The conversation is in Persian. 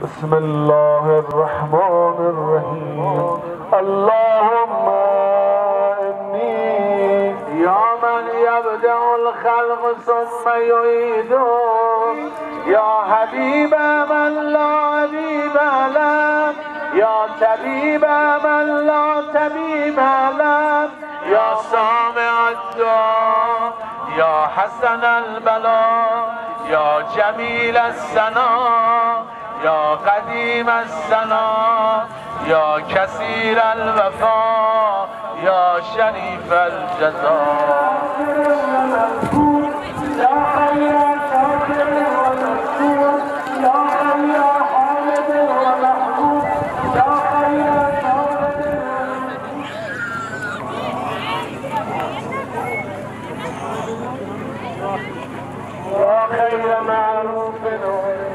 بسم الله الرحمن الرحيم اللهم إني يا من يبدأ الخلق ثم يعيده يا حبيب من لا حبيب له يا طبيب من لا طبيب له يا سامع الدعاء يا حسن البلاء يا جميل الثناء يا قديم الثناء يا كثير الوفاء يا شريف الجزاء يا خير شاكر ومشكور يا خير حامد ومحمود يا خير شاكر يا خير معروف